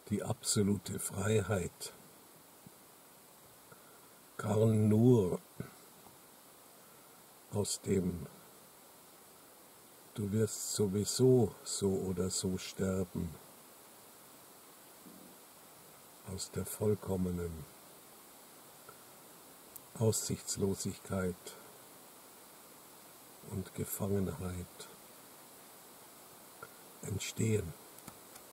die absolute Freiheit kann nur aus dem Du wirst sowieso so oder so sterben, aus der vollkommenen Aussichtslosigkeit und Gefangenheit entstehen.